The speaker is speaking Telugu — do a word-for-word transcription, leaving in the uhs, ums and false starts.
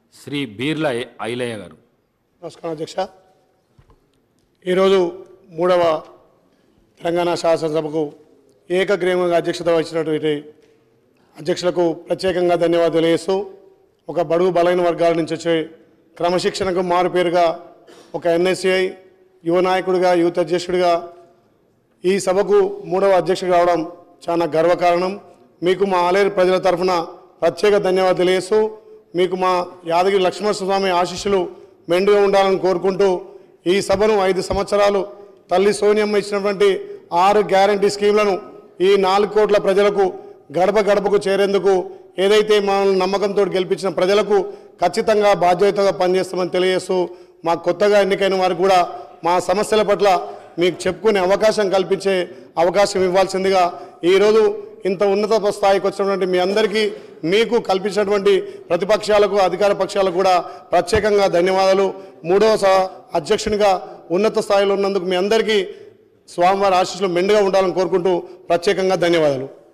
శ్రీ బీర్ల ఐలయ్య గారు. నమస్కారం అధ్యక్ష. ఈరోజు మూడవ తెలంగాణ శాసనసభకు ఏకగ్రీవంగా అధ్యక్షత వహించినటువంటి అధ్యక్షులకు ప్రత్యేకంగా ధన్యవాదాలు తెలియజేస్తూ, ఒక బడుగు బలైన వర్గాల నుంచి వచ్చే క్రమశిక్షణకు మారుపేరుగా ఒక ఎన్ఎస్సిఐ యువ నాయకుడిగా, యూత్ అధ్యక్షుడిగా ఈ సభకు మూడవ అధ్యక్షుడు రావడం చాలా గర్వకారణం. మీకు మా ఆలేరు ప్రజల తరఫున ప్రత్యేక ధన్యవాదాలు తెలియజేస్తూ, మీకు మా యాదగిరి లక్ష్మణస్వామి ఆశీస్సులు మెండుగా ఉండాలని కోరుకుంటూ, ఈ సభను ఐదు సంవత్సరాలు తల్లి సోనియమ్మ ఇచ్చినటువంటి ఆరు గ్యారంటీ స్కీమ్లను ఈ నాలుగు కోట్ల ప్రజలకు గడప గడపకు చేరేందుకు ఏదైతే మనల్ని నమ్మకంతో గెలిపించిన ప్రజలకు ఖచ్చితంగా బాధ్యతగా పనిచేస్తామని తెలియజేస్తూ, మా కొత్తగా ఎన్నికైన వారికి కూడా మా సమస్యల పట్ల మీకు చెప్పుకునే అవకాశం కల్పించే అవకాశం ఇవ్వాల్సిందిగా ఈరోజు ఇంత ఉన్నత స్థాయికి వచ్చినటువంటి మీ అందరికీ, మీకు కల్పించినటువంటి ప్రతిపక్షాలకు, అధికార పక్షాలకు కూడా ప్రత్యేకంగా ధన్యవాదాలు. మూడవ అధ్యక్షునిగా ఉన్నత స్థాయిలో ఉన్నందుకు మీ అందరికీ స్వామివారి ఆశీస్సులు మెండుగా ఉండాలని కోరుకుంటూ ప్రత్యేకంగా ధన్యవాదాలు.